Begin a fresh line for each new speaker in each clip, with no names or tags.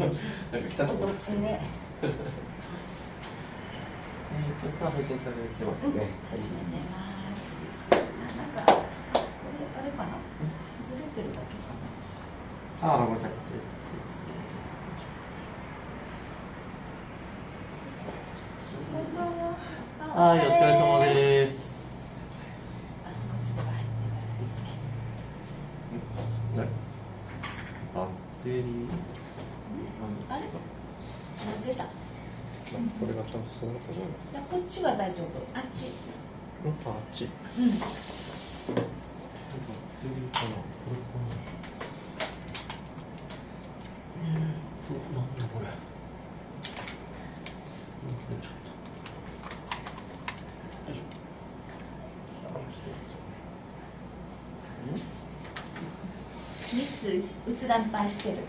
来たと思
どっちね。
今日は配信されてますね。
始めてます。なんかこれあれかな。ずれてるだけかな。
ごめんなさい。
こんばんは。
お疲れ様です。
こっちでは入ってますね。
バッテリー。
あれ？ずれた。
これがちゃんとつながったじゃない。
いや、こっちは大丈夫。あっち。
あっち。
うん。
バッテリーかな。これかな。なんだこれ。
3つ閲覧配してる。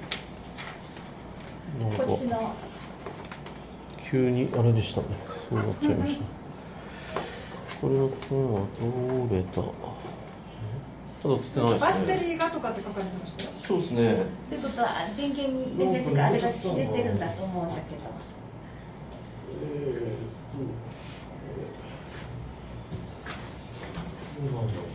こっちの。
急にあれでしたね。そうなっちゃいました。これの線はどれだ。ただ映ってないですね。
バッテリーがとかって書かれてましたよ。
そうですね。
ということは電源があれが切れてるんだと思うんだけど。
なんだろう。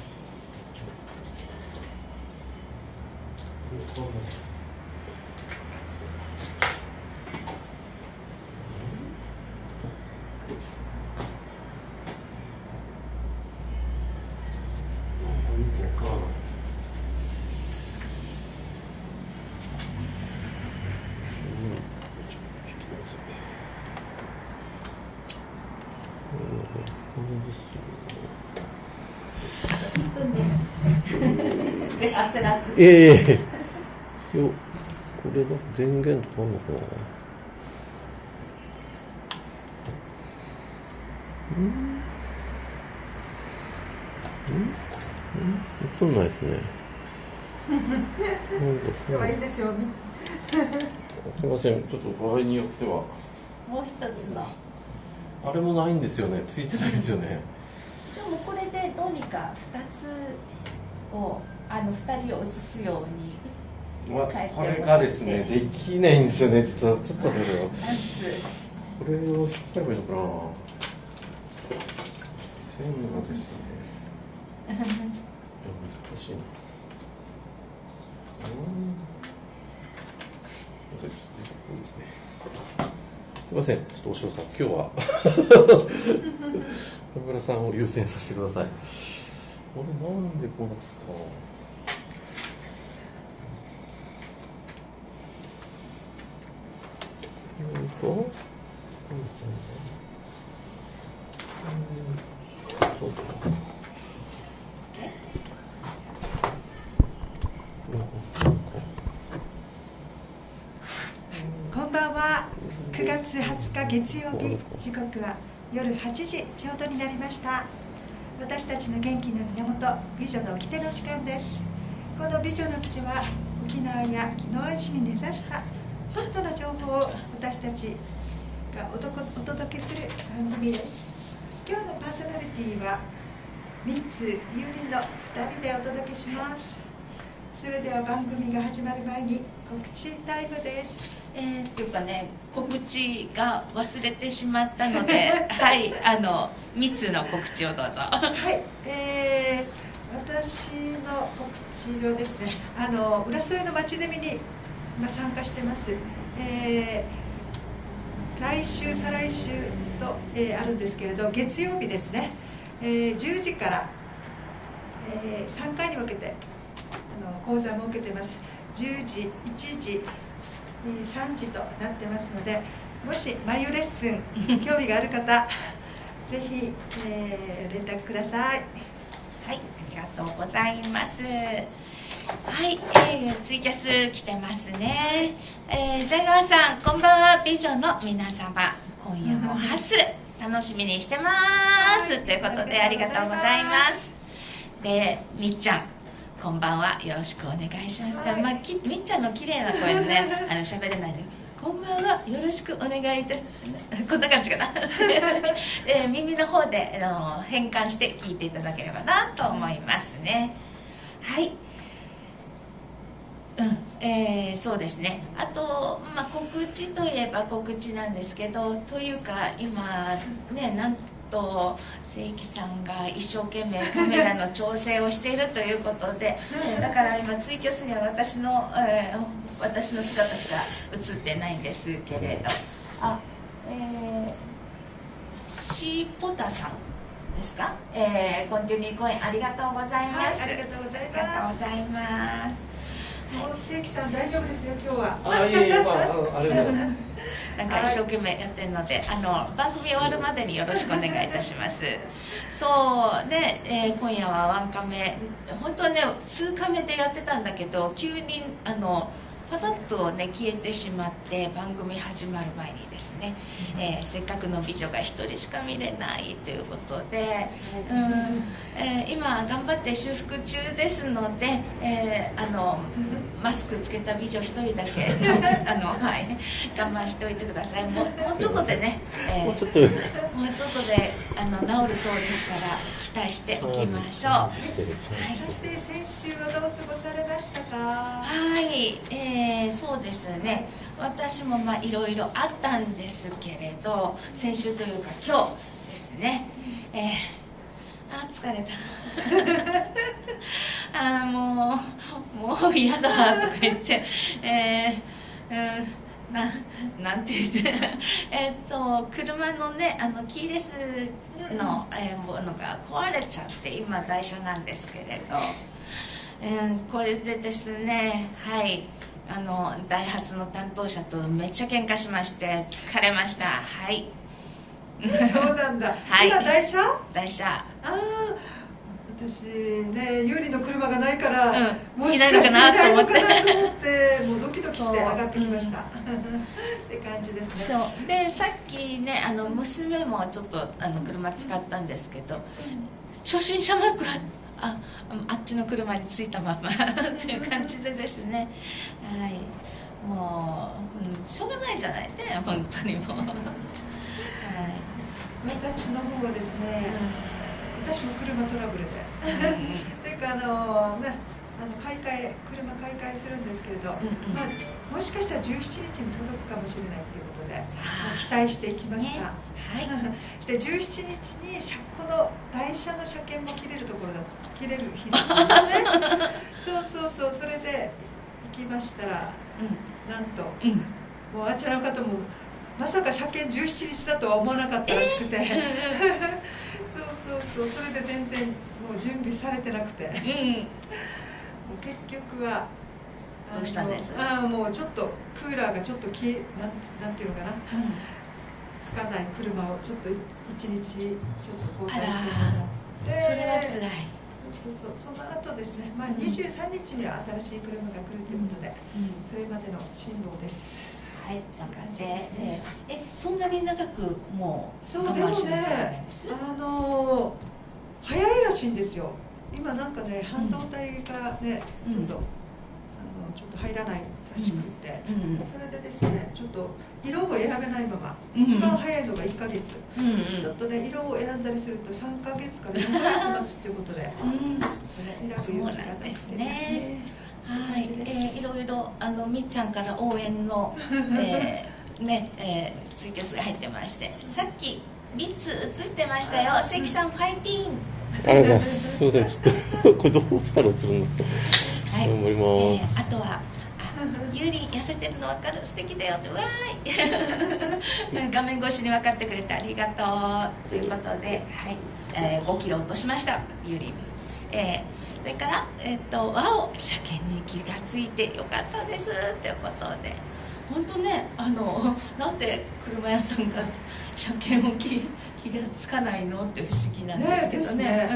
1分です。で、焦らず。
よ、これだ、電源とかあるのかな。映んないですね。
可愛いですよね。
すみません、ちょっと場合によっては。
もう一つの。
あれもないんですよね。ついてないですよね。
じゃあもうこれでどうにか2つを2人を映すように変えて
これがですね、できないんですよね。実はちょっと待ってください。これを引っ張ればいいのかな。線がですね。難しいな。ですね。すみません、ちょっとおしろさん、今日は田村さんを優先させてください。これなんでこうなったの？
こんばんは。9月20日月曜日、時刻は夜8時ちょうどになりました。私たちの元気の源、美女の掟の時間です。この美女の掟は沖縄や宜野湾市に根ざしたホットな情報を私たちがお届けする番組です。今日のパーソナリティは3つ有利の2人でお届けします。それでは番組が始まる前に告知タイムです。
っていうかね、告知が忘れてしまったのではい、3つの告知をどうぞ。
はい、私の告知はですね、浦添の町ゼミに今参加してます。来週再来週と、あるんですけれど、月曜日ですね、10時から、3回に分けて講座も受けてます。10時、1時、3時となってますので、もし眉レッスン興味がある方ぜひ、連絡ください。
はい、ありがとうございます。はい、ツイキャス来てますね。ジャガーさん、こんばんは。美女の皆様、今夜もハッスル楽しみにしてます、ということでありがとうございます。で、みっちゃん、こんばんは、よろしくお願いします。みっちゃんの綺麗な声でね、喋れないで、こんばんは、よろしくお願いいたします。こんな感じかな。耳の方で変換して聞いていただければなと思いますね。はい。 そうですね。あと、告知といえば告知なんですけど、というか今ね、なんと正規さんが一生懸命カメラの調整をしているということで、だから今ツイキャスには私の姿しか映ってないんですけれど、シーポタさんですか、コンティニューコインありがとうございます。
はい、ありがとうござい
ありがとう
ます。
ございます。
もう正規さん大丈夫ですよ今日は。
あ、いえいえ、ありがとうございます。
なんか一生懸命やってるので、番組終わるまでによろしくお願いいたします。そうで、今夜はワンカメ、本当はね数カメでやってたんだけど、急にパタッとね消えてしまって、番組始まる前にですね、せっかくの美女が1人しか見れないということで、今頑張って修復中ですので、マスクつけた美女1人だけはい、我慢しておいてください。もうちょっとでね、
もうちょっと
で治るそうですから期待しておきましょう。はい、
さて先週はどう過ごされましたか？
はい、そうですね。私もいろいろあったんですけれど、先週というか今日ですね。疲れた。もう嫌だとか言って、なんて言って車のねキーレスの、ものが壊れちゃって、今台車なんですけれど、これでですね、はい、ダイハツの担当者とめっちゃ喧嘩しまして疲れました。はい。
そうなんだ。
はい、
今台車？
台車。
私ね、有利の車がないから、もし
かしていないのかなと思
って、もうドキドキして上がってきました。って感じですね。
そうで、さっきね娘もちょっと車使ったんですけど、初心者マークはあっちの車に着いたままっていう感じでですね、はい、もう、しょうがないじゃないね、本当にもう。はい、
私の方はですね、私も車トラブルでというか車買い替えするんですけれど、もしかしたら17日に届くかもしれないということで期待してきました。で17日にこの台車の車検も切れる日だったんですね。そうそれで行きましたら、なんと、もうあちらの方もまさか車検17日だとは思わなかったらしくて、そうそれで全然もう準備されてなくて、結局は
どうしたんです？
もうちょっとクーラーがちょっとなんていうのかな、つかない車をちょっと1日ちょっと交代してもらって、
それはつらい。
その後ですね、23日には新しい車が来るということで、それまでの辛労です。
はい、なんかそんなに長くもう
そうでもね、早いらしいんですよ。今なんかね、半導体がね、ちょっと入らないらしくて、それでですね、ちょっと色を選べないまま、一番早いのが1ヶ月、ちょっとね、色を選んだりすると3ヶ月から4ヶ月待つっていうことで、ちょっとね、選ぶ余地がなくてですね。
はい、いろいろみっちゃんから応援のツイキャスが入ってまして、さっき3つ映ってましたよ。関さんファイティーン。
ありがとうございます。すみません、ちょっとこれどうしたら映るの？はい、頑張ります。
あとはゆり痩せてるの分かる、素敵だよって、わーい画面越しに分かってくれてありがとうということで、はい、5キロ落としましたゆり。それからわお、車検に気がついてよかったですということで、本当ね、なんで車屋さんが車検を気がつかないのって不思議なんですけどね。やばい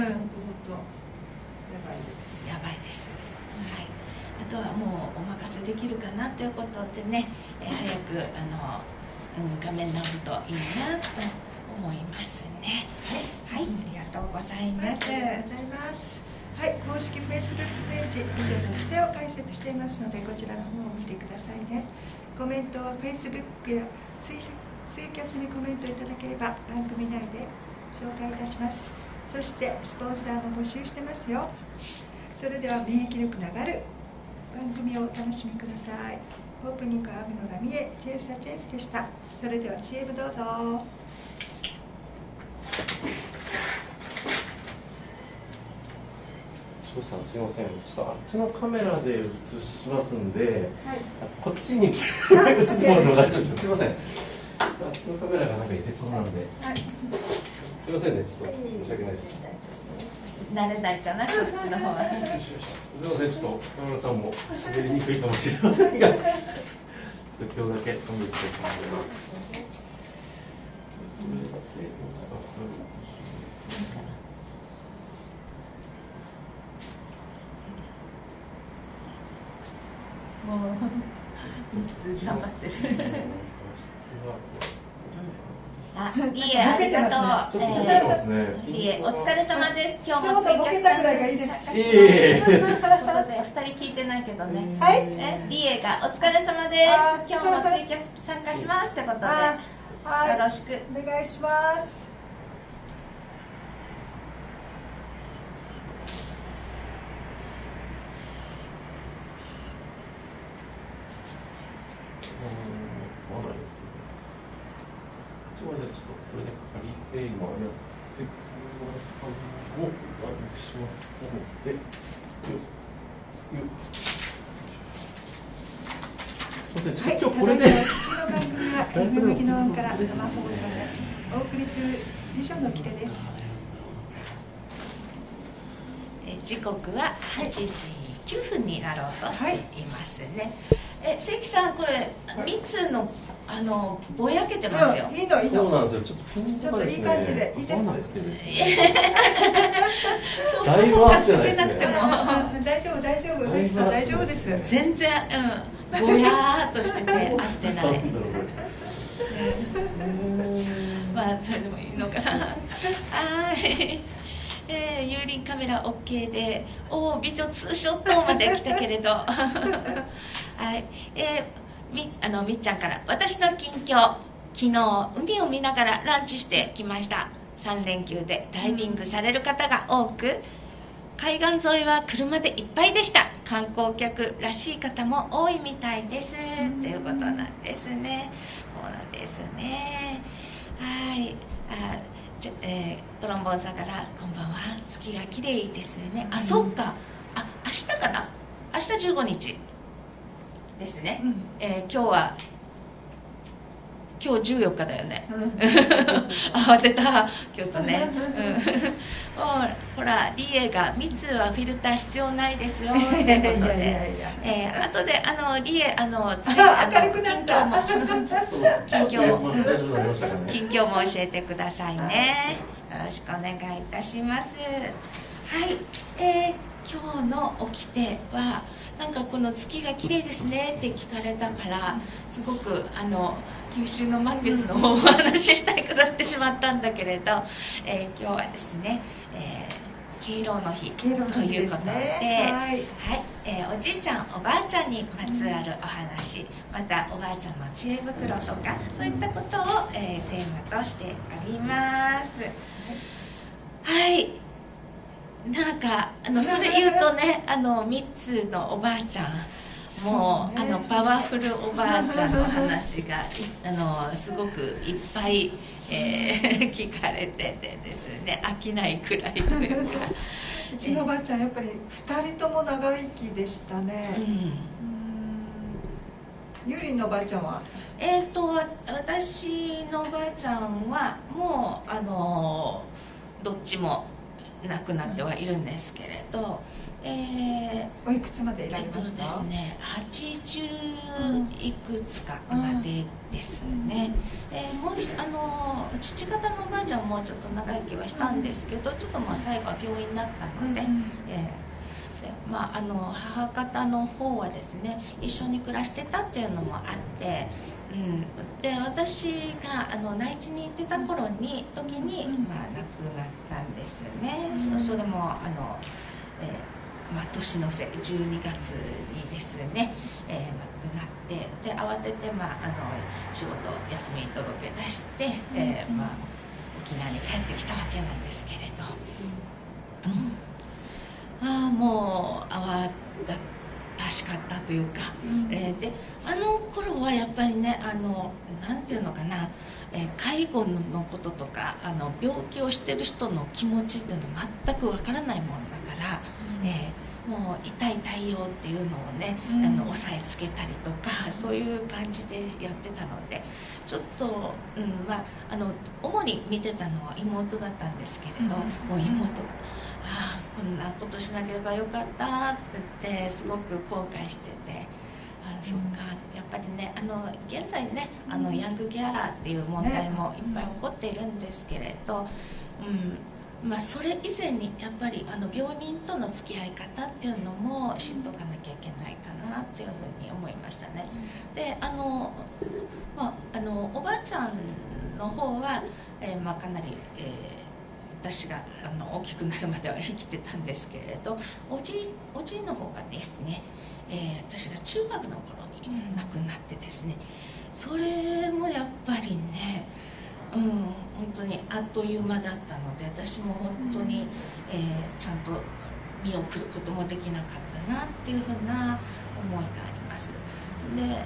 です。やばいです。はい。あとはもうお任せできるかなということでね、早く画面直るといいなと思いますね。はい、ありがとうございます。
ありがとうございます。はい、公式 Facebook ページ「美女の掟」を開設していますので、こちらの方を見てくださいね。コメントは Facebook やツイキャスにコメントいただければ番組内で紹介いたします。そしてスポンサーも募集してますよ。それでは免疫力の上がる番組をお楽しみください。オープニングは雨のラミエチェイスタチェイスでした。それでは CM どうぞ。
翔さんすいません、ちょっとあっちのカメラで映しますんで、はい、こっちに映ってもらっても大丈夫ですか。すいません、あっちのカメラがなんか入れそうなんで、はい、すいませんね、ちょっと申し訳ないです。
慣れないかな、こっちの方は。
すいません、ちょっと山村さんも喋りにくいかもしれませんが、ちょっと今日だけ勘弁してください。
もう3つ頑張ってる。あ、リエありがとう。リエお疲れ様です。今日もツイキャス参加します。ということで2人聞いてないけどね。はい。リエがお疲れ様です。今日もツイキャス参加しますってことで、よろしく
お願いします。
ちょっとこれで借りて今やってくださいを私はので、すみません、ちょっと今日これで、はい、
この番組はFM麦の湾から生放送でお送りするビジョンの起点です。
時刻は8時9分になろうとしていますね。関さん、これ蜜のぼやけてますよ。
いいの。
そうなんですよ。ちょっとピンとかですね。
いい感じでいいです。
そうフォーカスかけなくても
大丈夫です。
全然ぼやーっとしてて合ってない。まあそれでもいいのかな。はい。有輪カメラ OK で、美女ツーショットまで来たけれど、はい。みっちゃんから、私の近況、昨日海を見ながらランチしてきました。3連休でダイビングされる方が多く、海岸沿いは車でいっぱいでした。観光客らしい方も多いみたいですっていうことなんですね。そうなんですね。はい。トロンボーンさんからこんばんは、月が綺麗ですね。あ、そうか。明日かな。明日15日ですね。今日14日だよね。慌てた京都ね。ほらリエが蜜はフィルター必要ないですよってことで、後でリエ近況も教えてくださいね。よろしくお願いいたします。はい、今日の掟はなんかこの月が綺麗ですねって聞かれたから、すごく九州の満月の方をお話ししたいくなってしまったんだけれど、今日はですね、敬老の日ということで、はい、おじいちゃんおばあちゃんにまつわるお話、またおばあちゃんの知恵袋とかそういったことを、テーマとしております。はい、なんかそれ言うとね、3つのおばあちゃん、もうパワフルおばあちゃんの話がすごくいっぱい、聞かれててですね、飽きないくらいというか
うちのおばあちゃんやっぱり2人とも長生きでしたね。ゆりのおばあちゃんは
私のおばあちゃんはもうどっちも亡くなってはいるんですけれど、
おいくつまでいられました？
ですね、80いくつかまでですね。もう父方のおばあちゃんもちょっと長生きはしたんですけど、ちょっと最後は病院になったので、母方の方はですね、一緒に暮らしてたっていうのもあって、で私が内地に行ってた時に、亡くなったんですね。それも年の瀬12月にですね、亡くなって、で慌てて、仕事休み届け出して、沖縄に帰ってきたわけなんですけれど、もう慌たしかったというか、であの頃はやっぱりねなんていうのかな、介護のこととか病気をしてる人の気持ちっていうのは全くわからないもんだから、もう痛い対応っていうのをね、押さえつけたりとかそういう感じでやってたのでちょっと、主に見てたのは妹だったんですけれど、もう妹がこんなことしなければよかったって言ってすごく後悔してて。そっか、やっぱりね現在ねヤングケアラーっていう問題もいっぱい起こっているんですけれど、それ以前にやっぱり病人との付き合い方っていうのも知っとかなきゃいけないかなっていうふうに思いましたね。でおばあちゃんの方は、かなり、私が大きくなるまでは生きてたんですけれど、おじいの方がですね、私が中学の頃に亡くなってですね、それもやっぱりね、本当にあっという間だったので、私も本当に、ちゃんと見送ることもできなかったなっていうふうな思いがあります。で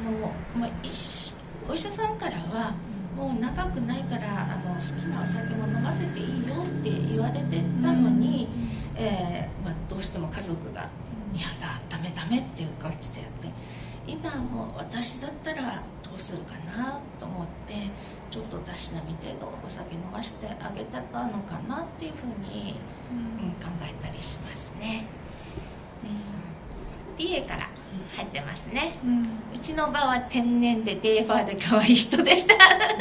お医者さんからはもう長くないから好きなお酒も飲ませていいよって言われてたのに、どうしても家族がいやだダメダメっていう感じでやって、今もう私だったらどうするかなと思ってちょっとたしなみ程度お酒飲ませてあげてたのかなっていうふうに、考えたりしますね。美瑛から入ってますね。うちの場は天然でデーファーで可愛い人でした。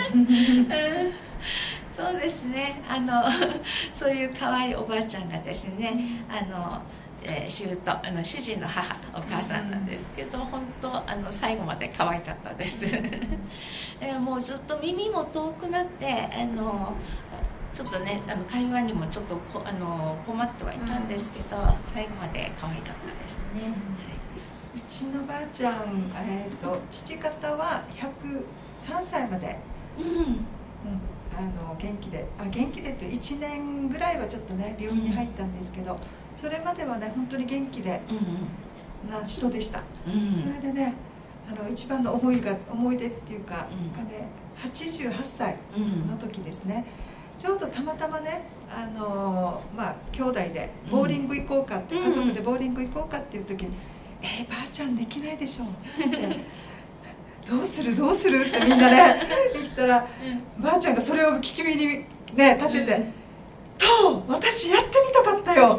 そうですね、そういう可愛いおばあちゃんがですね、主人の母、お母さんなんですけど、本当最後まで可愛かったです。もうずっと耳も遠くなってちょっとね会話にもちょっと困ってはいたんですけど、最後まで可愛かったですね。
うちのばあちゃん、父方は103歳まで、元気でって1年ぐらいはちょっとね病院に入ったんですけど、それまではね本当に元気でな人でした。それでね一番の思い出っていうか、88歳の時ですね、ちょうどたまたまね兄弟でボーリング行こうかって、家族でボーリング行こうかっていう時にばあちゃんできないでしょってどうするってみんなね言ったら、ばあちゃんがそれを聞き耳にね立てて「と私やってみたかったよ」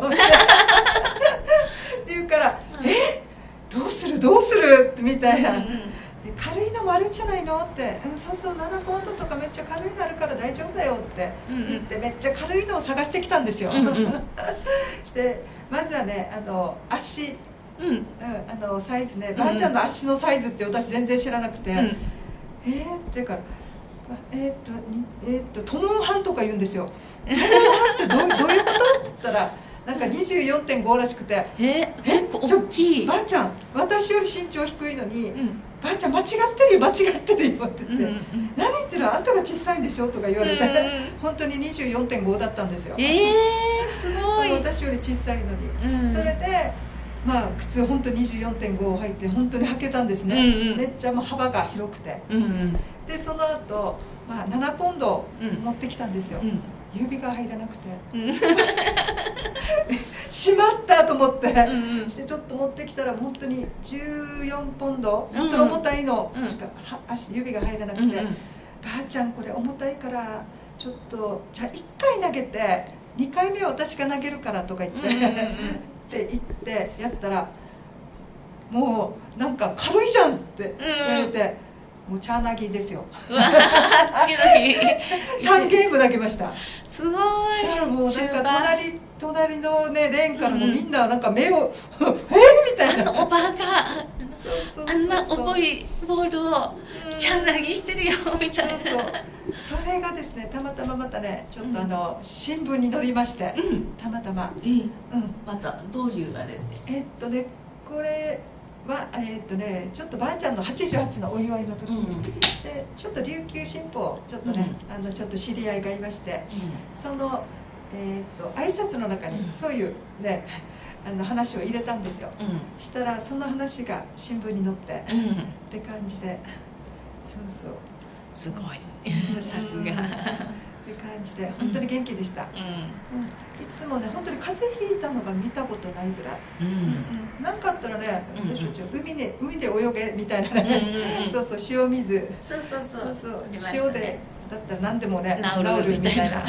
って言うから「どうする?」ってみたいな。軽いのもあるんじゃないのって、そう7ポンドとかめっちゃ軽いのあるから大丈夫だよって言って、めっちゃ軽いのを探してきたんですよ。してまずはね足、サイズね、ばあちゃんの足のサイズって私全然知らなくて、っていうからトモンハンとか言うんですよ。トモンハンってどういうことって言ったら、なんか 24.5 らしくて、
結構大きい。
ばあちゃん私より身長低いのに、ばあちゃん間違ってるよって言ってて、何言ってるあんたが小さいんでしょとか言われて、本当に 24.5 だったんですよ。
すごい。
私より小さいのに、それで靴本当に 24.5 入って本当に履けたんですね。めっちゃ幅が広くて、でその後、7ポンド持ってきたんですよ。指が入らなくて、しまったと思って、してちょっと持ってきたら本当に14ポンド、本当に重たいのしか指が入らなくて、ばあちゃんこれ重たいからちょっとじゃあ1回投げて2回目は私が投げるからとか言ってって言ってやったら、もうなんか軽いじゃんって言われて。もうチャーナギですよ。
次の日
3ゲーム投げました。
すごい。
もうなんか隣のねレーンからもみんななんか目をみたいな。
おばあがあんな重いボールをチャーナギしてるよみたいな。
それがですね、たまたままたねちょっと新聞に載りまして、たまたま。
またどういうあれで。
これ。ちょっとばあちゃんの88のお祝いの時に、でちょっと琉球新報ちょっとね、ちょっと知り合いがいまして、その挨拶の中にそういうね話を入れたんですよ。したらその話が新聞に載って、って感じで、そう
すごい、さすがって
感じで本当に元気でした。いつもね本当に風邪ひいたのが見たことないぐらい。なんかあったらね、海で泳げみたいなね、塩水、塩でだったら何でもね治るみたいな。はい、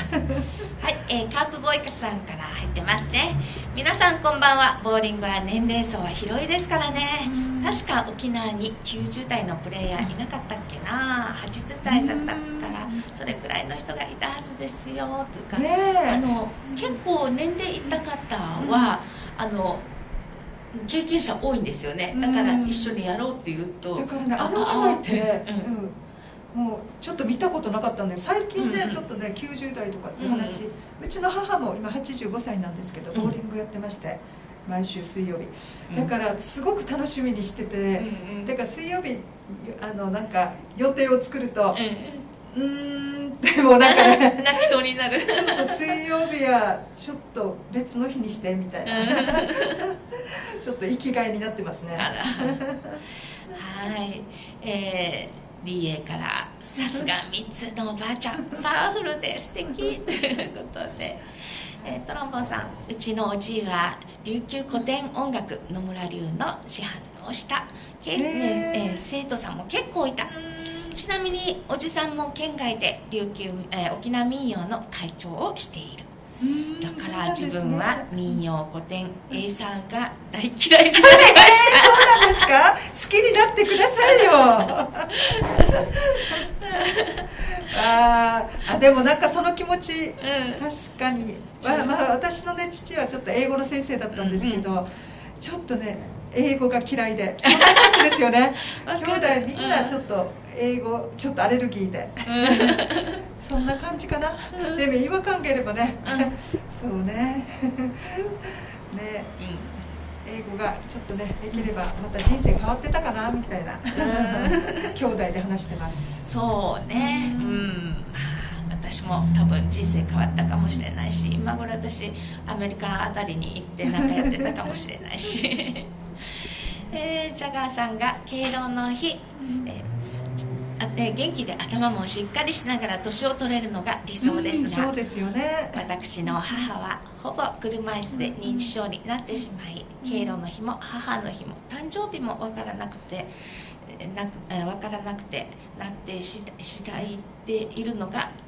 カープボーイカさんから入ってますね。皆さんこんばんは。ボーリングは年齢層は広いですからね。確か沖縄に90代のプレイヤーいなかったっけな。80代だったからそれくらいの人がいたはずですよとか、結構年齢いった方は経験者多いんですよね。だから一緒にやろうって言うと、
だからね時代ってね、もうちょっと見たことなかったんで、最近ねちょっとね90代とかって話、うちの母も今85歳なんですけどボーリングやってまして、毎週水曜日だからすごく楽しみにしてて、だから水曜日なんか予定を作るとでもなんかね
泣きそうになる。
水曜日はちょっと別の日にしてみたいなちょっと生きがいになってますね。
はい、DA からさすが3つのおばあちゃんパワフルで素敵ということで、トロンボンさん、うちのおじいは琉球古典音楽野村流の師範をした、生徒さんも結構いた。ちなみにおじさんも県外で沖縄民謡の会長をしている。だから自分は民謡古典エイサーが大嫌いになりました。そう
なんですか？好きになってくださいよ。でもなんかその気持ち、確かに、私のね父はちょっと英語の先生だったんですけど、ちょっとね英語が嫌いで、そんな感じですよね。兄弟みんなちょっと英語ちょっとアレルギーで、そんな感じかな。でも違和感があればね、そうね英語がちょっとねできればまた人生変わってたかなみたいな兄弟で話してます。
そうね、私も多分人生変わったかもしれないし、今頃私アメリカあたりに行ってなんかやってたかもしれないしジャガーさんが敬老の日、元気で頭もしっかりしながら年を取れるのが理想ですが、
そうですよね。
私の母はほぼ車椅子で認知症になってしまい、敬老の日も母の日も誕生日も分からなくてなって次第でいるのが、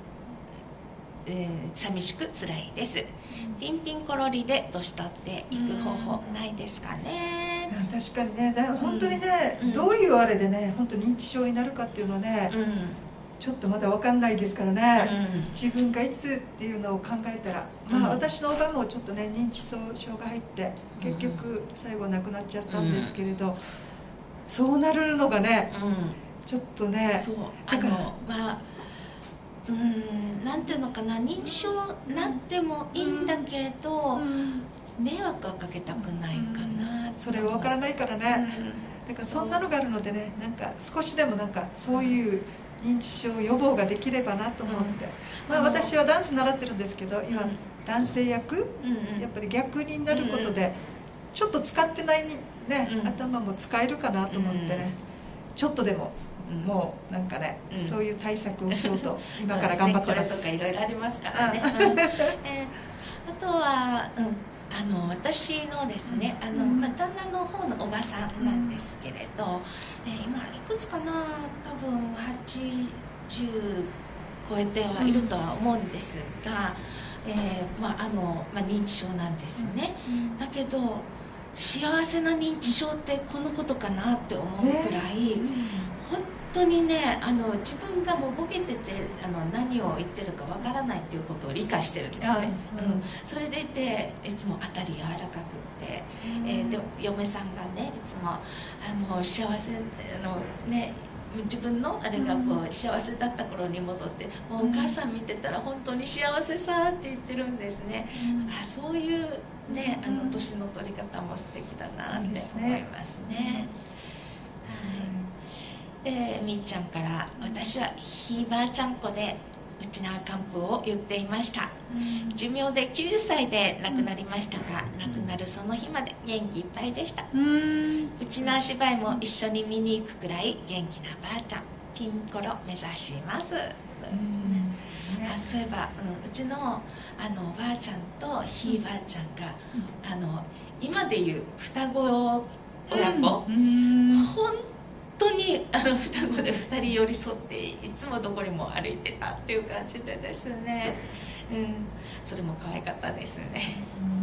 寂しく辛いです。ピンピンコロリで年取っていく方法ないですかね。
確かにね、本当にね、どういうあれでね本当に認知症になるかっていうのはね、ちょっとまだ分かんないですからね、自分がいつっていうのを考えたら、私のおばもちょっとね認知症が入って結局最後亡くなっちゃったんですけれど、そうなるのがね、ちょっとね、
だからなんていうのかな、認知症なってもいいんだけど、迷惑はかけたくないかな、
それは分からないからね、だからそんなのがあるのでね、なんか少しでもなんかそういう認知症予防ができればなと思って、私はダンス習ってるんですけど、今男性役、やっぱり逆になることでちょっと使ってないね、頭も使えるかなと思ってね、ちょっとでももうなんかね、そういう対策をしようと今から頑張ってます。
これとかいろいろありますからね。あとは、私のですね、旦那の方のおばさんなんですけれど、今いくつかな、多分80超えてはいるとは思うんですが、認知症なんですね。だけど幸せな認知症ってこのことかなって思うくらい、本当にね、自分がもうボケてて何を言ってるかわからないっていうことを理解してるんですね。それでいていつも当たり柔らかくって、で嫁さんがね、いつも幸せね、自分のあれがこう幸せだった頃に戻って、もうお母さん見てたら本当に幸せさって言ってるんですね。だからそういうね、年の取り方も素敵だなって思いますね。みっちゃんから、私はひいばあちゃん子で内縄漢方を言っていました。寿命で90歳で亡くなりましたが、亡くなるその日まで元気いっぱいでした。内縄芝居も一緒に見に行くくらい元気なばあちゃん、ピンコロ目指します。そういえば、うちのおばあちゃんとひいばあちゃんが、今でいう双子親子、本当に双子で2人寄り添っていつもどこにも歩いてたっていう感じでですね、それも可愛かったですね。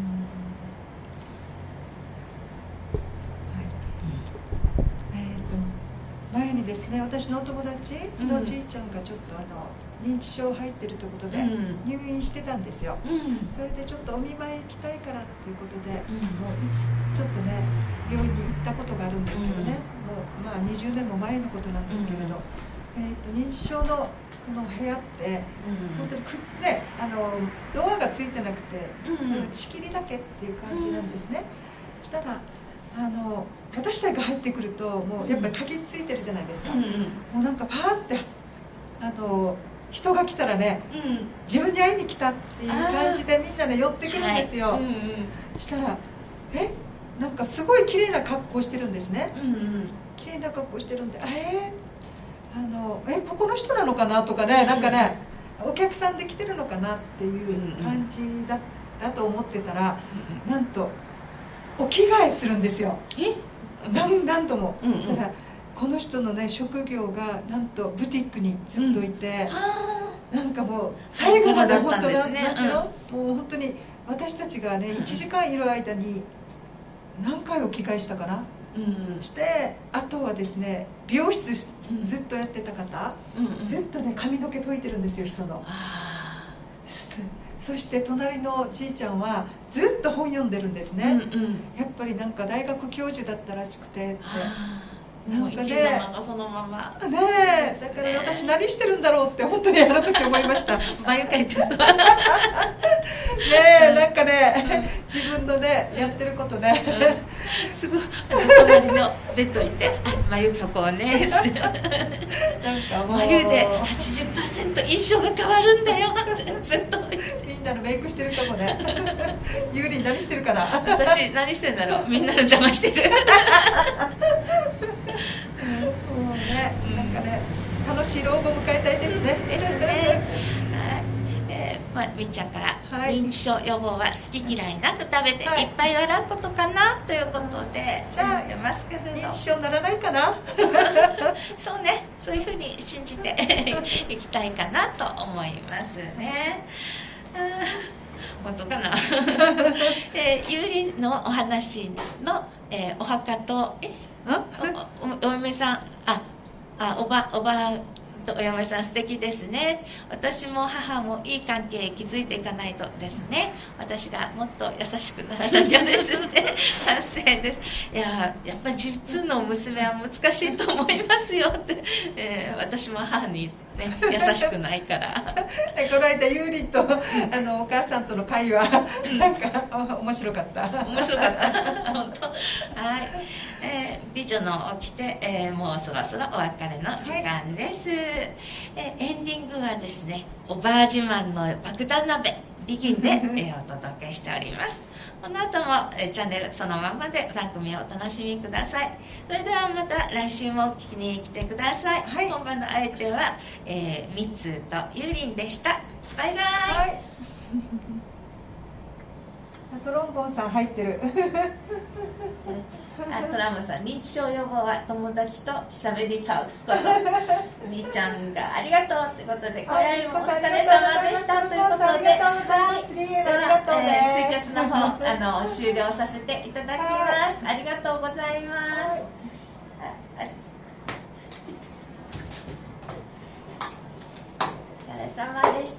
前にですね、私のお友達のじいちゃんがちょっと認知症入ってるということで入院してたんですよ。それでちょっとお見舞い行きたいからっていうことで、もうちょっとね病院に行ったことがあるんですけどね、もう20年も前のことなんですけれど、認知症のこの部屋って本当にね、ドアがついてなくて仕切りだけっていう感じなんですね。したら私たちが入ってくるともうやっぱり鍵ついてるじゃないですか。もうなんかパーって人が来たらね、自分に会いに来たっていう感じでみんなね寄ってくるんですよ。したらなんかすごい綺麗な格好してるんですね。綺麗な格好してるんで、ここの人なのかなとかね、なんかねお客さんで来てるのかなっていう感じだったと思ってたら、なんとお着替えするんですよ。何度も。そしたらこの人のね職業がなんとブティックにずっといて、なんかもう最後まで本当なんだけど、もう本当に私たちがね1時間いる間に何回お着替えしたかな、して、あとはですね美容室ずっとやってた方、ずっとね髪の毛解いてるんですよ、人の。そして隣のじいちゃんはずっと本読んでるんですね。やっぱりなんか大学教授だったらしくてって、
なんかね、そのまま
ねえ、だから私何してるんだろうって本当にあの時思いました。
眉描いてるね
え、なんかね自分のねやってることね、
すごい隣のベッドにいて眉描こうねなんかもう眉で 80% 印象が変わるんだよってずっと
みんなのメイクしてるとこねゆうりん何してるかな。
私何してんだろう、みんなの邪魔してる
もうね、なんかね楽しい老後を迎えたいですね。
ですね。みっちゃんから、認知症予防は好き嫌いなく食べていっぱい笑うことかなということで言ってますけれど、
認知症ならないかな
そうね、そういうふうに信じていきたいかなと思いますね。本当かなゆうりのお話の、お墓とお嫁さんおばとお嫁さん素敵ですね。私も母もいい関係築いていかないとですね。私がもっと優しくならなきゃですね反省です。やっぱり実の娘は難しいと思いますよって、私も母にね優しくないから
この間ゆうりんとお母さんとの会話、なんか面白かった
面白かった本当。はい、美女の起きて、もうそろそろお別れの時間です。エンディングはですね、おばあ自慢の爆弾鍋ビギンで、お届けしております。この後も、チャンネルそのままで番組をお楽しみください。それではまた来週も聞きに来てください。今晩の相手は、みつとゆりんでした。バイバイ。
トロンボンさん入ってる
トラムさん、認知症予防は友達と喋り倒すことみーちゃんがありがとうってことで、今宵もお疲れ様でしたということで、ツイキャスの方終了させていただきます。ありがとうございます。お疲れ様でした。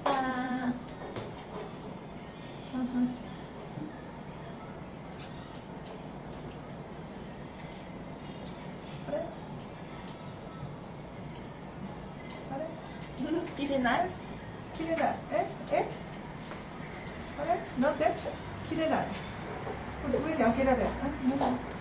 切れない？
切れない。あれ？なんで？切れない。これ上に開けられ。